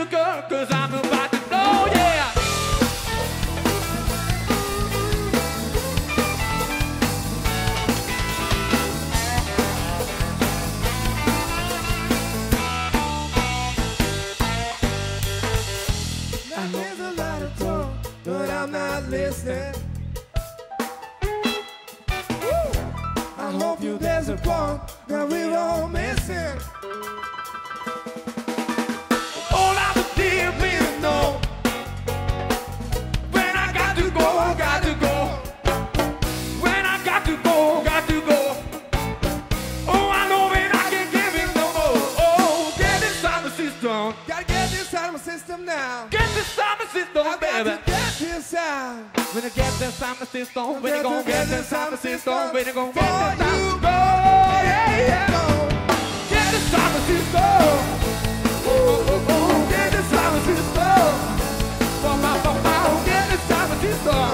sugar, cause I'm about to blow, yeah. Now there's a lot of talk, but I'm not listening. I hope you there's a part that we're all missing. All I would dear please know, when I got to go, got to go. When I got to go, got to go. Oh, I know when I can't give him no more. Oh, get this out of my system. Gotta get this out of my system now. Get this out of my system, I baby. got to get this out. When I get this out of my system, when you gon' get this out of my system, when you gon' get Before this out. you Go, yeah, yeah. Get this out of my system. Oh, oh, oh, get this out of my system. Get this out of my system.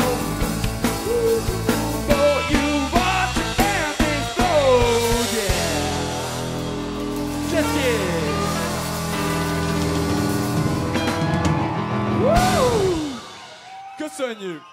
For you watch and this goes, yeah. Just yeah. Woo! Good seeing you.